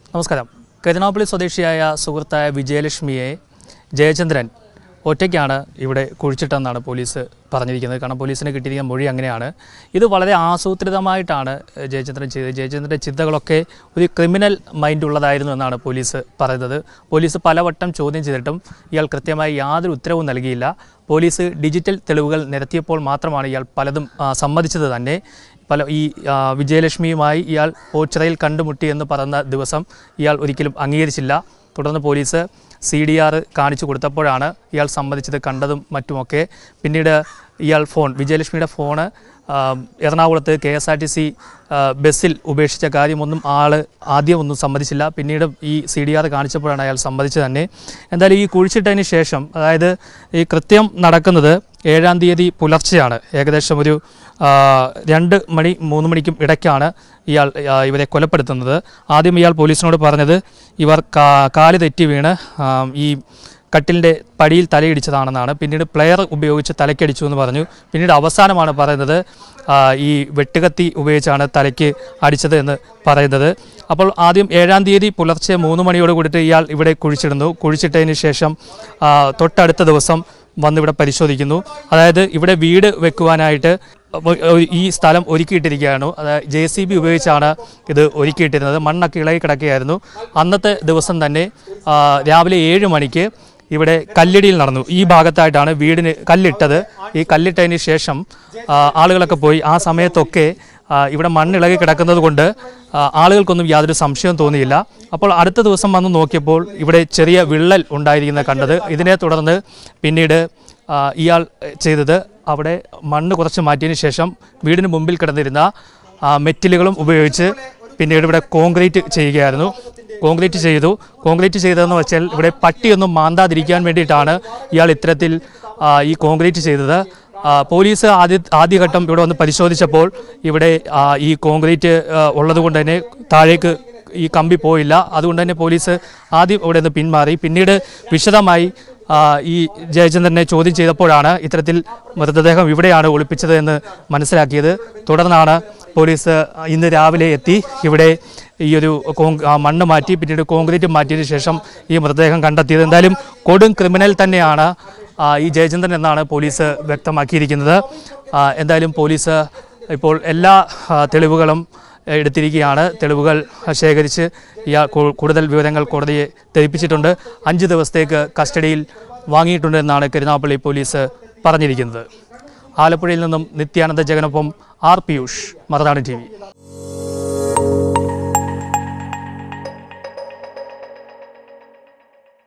നമസ്കാരം. കരുനാഗപ്പള്ളി സ്വദേശിയായ സുഹൃത്തായ വിജയലക്ഷ്മിയെ ജയചന്ദ്രൻ ഒറ്റയ്ക്കാണ് ഇവിടെ കുഴിച്ചിട്ടെന്നാണ് പോലീസ് പറഞ്ഞിരിക്കുന്നത്. കാരണം പോലീസിന് കിട്ടിയിരിക്കുന്ന മൊഴി അങ്ങനെയാണ്. ഇത് വളരെ ആസൂത്രിതമായിട്ടാണ് ജയചന്ദ്രൻ ചെയ്തത്. ജയചന്ദ്രൻ്റെ ചിന്തകളൊക്കെ ഒരു ക്രിമിനൽ മൈൻഡ് ഉള്ളതായിരുന്നു എന്നാണ് പോലീസ് പറയുന്നത്. പോലീസ് പലവട്ടം ചോദ്യം ചെയ്തിട്ടും ഇയാൾ കൃത്യമായി യാതൊരു ഉത്തരവും നൽകിയില്ല. പോലീസ് ഡിജിറ്റൽ തെളിവുകൾ നിരത്തിയപ്പോൾ മാത്രമാണ് ഇയാൾ പലതും സമ്മതിച്ചത് തന്നെ. ഈ വിജയലക്ഷ്മിയുമായി ഇയാൾ ഓച്ചിറയിൽ കണ്ടുമുട്ടി എന്ന് പറയുന്ന ദിവസം ഇയാൾ ഒരിക്കലും അംഗീകരിച്ചില്ല. തുടർന്ന് പോലീസ് CDR കാണിച്ചു കൊടുത്തപ്പോഴാണ് ഇയാൾ സമ്മതിച്ചത്, കണ്ടതും മറ്റുമൊക്കെ. പിന്നീട് ഇയാൾ വിജയലക്ഷ്മിയുടെ ഫോണ് എറണാകുളത്ത് KSRTC ബസ്സിൽ ഉപേക്ഷിച്ച കാര്യമൊന്നും ആദ്യം ഒന്നും സമ്മതിച്ചില്ല. പിന്നീട് ഈ CDR കാണിച്ചപ്പോഴാണ് അയാൾ സമ്മതിച്ചത് തന്നെ. എന്തായാലും ഈ കുഴിച്ചിട്ടതിന് ശേഷം, അതായത് ഈ കൃത്യം നടക്കുന്നത് 7-ാം തീയതി പുലർച്ചെയാണ്. ഏകദേശം ഒരു 2 മണി 3 മണിക്കും ഇടയ്ക്കാണ് ഇവരെ കൊലപ്പെടുത്തുന്നത്. ആദ്യം ഇയാൾ പോലീസിനോട് പറഞ്ഞത് ഇവർ കാല് തെറ്റി വീണ് ഈ കട്ടിലിൻ്റെ പടിയിൽ തലയിടിച്ചതാണെന്നാണ്. പിന്നീട് പ്ലെയർ ഉപയോഗിച്ച് തലയ്ക്കടിച്ചു എന്ന് പറഞ്ഞു. പിന്നീട് അവസാനമാണ് പറയുന്നത് ഈ വെട്ടുകത്തി ഉപയോഗിച്ചാണ് തലയ്ക്ക് അടിച്ചത് എന്ന് പറയുന്നത്. അപ്പോൾ ആദ്യം 7-ാം തീയതി പുലർച്ചെ 3 മണിയോട് കൂടിയിട്ട് ഇയാൾ ഇവിടെ കുഴിച്ചിടുന്നു. കുഴിച്ചിട്ടതിന് ശേഷം തൊട്ടടുത്ത ദിവസം വന്നിവിടെ പരിശോധിക്കുന്നു. അതായത് ഇവിടെ വീട് വെക്കുവാനായിട്ട് ഈ സ്ഥലം ഒരുക്കിയിട്ടിരിക്കുകയാണ്. അതായത് JCB ഉപയോഗിച്ചാണ് ഇത് ഒരുക്കിയിട്ടിരുന്നത്. മണ്ണൊക്കെ ഇളകി കിടക്കുകയായിരുന്നു. അന്നത്തെ ദിവസം തന്നെ രാവിലെ 7 മണിക്ക് ഇവിടെ കല്ലിടിയിൽ നടന്നു. ഈ ഭാഗത്തായിട്ടാണ് വീടിന് കല്ലിട്ടത്. ഈ കല്ലിട്ടതിന് ശേഷം ആളുകളൊക്കെ പോയി. ആ സമയത്തൊക്കെ ഇവിടെ മണ്ണിളകി കിടക്കുന്നത് കൊണ്ട് ആളുകൾക്കൊന്നും യാതൊരു സംശയവും തോന്നിയില്ല. അപ്പോൾ അടുത്ത ദിവസം വന്ന് നോക്കിയപ്പോൾ ഇവിടെ ചെറിയ വിള്ളൽ ഉണ്ടായിരിക്കുന്നത് കണ്ടത്. ഇതിനെ തുടർന്ന് പിന്നീട് ഇയാൾ ചെയ്തത് അവിടെ മണ്ണ് കുറച്ച് മാറ്റിയതിന് ശേഷം വീടിന് മുമ്പിൽ കിടന്നിരുന്ന മെറ്റലുകളും ഉപയോഗിച്ച് പിന്നീട് ഇവിടെ കോൺക്രീറ്റ് ചെയ്യുകയായിരുന്നു. കോൺക്രീറ്റ് ചെയ്തതെന്ന് വെച്ചാൽ ഇവിടെ പട്ടിയൊന്നും മാന്താതിരിക്കാൻ വേണ്ടിയിട്ടാണ് ഇയാൾ ഇത്തരത്തിൽ ഈ കോൺക്രീറ്റ് ചെയ്തത്. പോലീസ് ആദ്യഘട്ടം ഇവിടെ വന്ന് പരിശോധിച്ചപ്പോൾ ഇവിടെ ഈ കോൺക്രീറ്റ് ഉള്ളതുകൊണ്ട് തന്നെ താഴേക്ക് ഈ കമ്പി പോയില്ല. അതുകൊണ്ട് തന്നെ പോലീസ് ആദ്യം ഇവിടെ നിന്ന് പിന്മാറി. പിന്നീട് വിശദമായി ഈ ജയചന്ദ്രനെ ചോദ്യം ചെയ്തപ്പോഴാണ് ഇത്തരത്തിൽ മൃതദേഹം ഇവിടെയാണ് ഒളിപ്പിച്ചത് എന്ന് മനസ്സിലാക്കിയത്. തുടർന്നാണ് പോലീസ് ഇന്ന് രാവിലെ എത്തി ഇവിടെ ഈ ഒരു മണ്ണ് മാറ്റി പിന്നീട് കോൺക്രീറ്റ് മാറ്റിയതിനു ശേഷം ഈ മൃതദേഹം കണ്ടെത്തിയത്. എന്തായാലും കൊടും ക്രിമിനൽ തന്നെയാണ് ഈ ജയചന്ദ്രൻ എന്നാണ് പോലീസ് വ്യക്തമാക്കിയിരിക്കുന്നത്. എന്തായാലും പോലീസ് ഇപ്പോൾ എല്ലാ തെളിവുകളും എടുത്തിരിക്കുകയാണ്. തെളിവുകൾ ശേഖരിച്ച് കൂടുതൽ വിവരങ്ങൾ കോടതിയെ ധരിപ്പിച്ചിട്ടുണ്ട്. 5 ദിവസത്തേക്ക് കസ്റ്റഡിയിൽ വാങ്ങിയിട്ടുണ്ടെന്നാണ് കരുനാഗപ്പള്ളി പോലീസ് പറഞ്ഞിരിക്കുന്നത്. ആലപ്പുഴയിൽ നിന്നും നിത്യാനന്ദ ജഗനൊപ്പം R. പിയൂഷ്, മറുനാടൻ TV.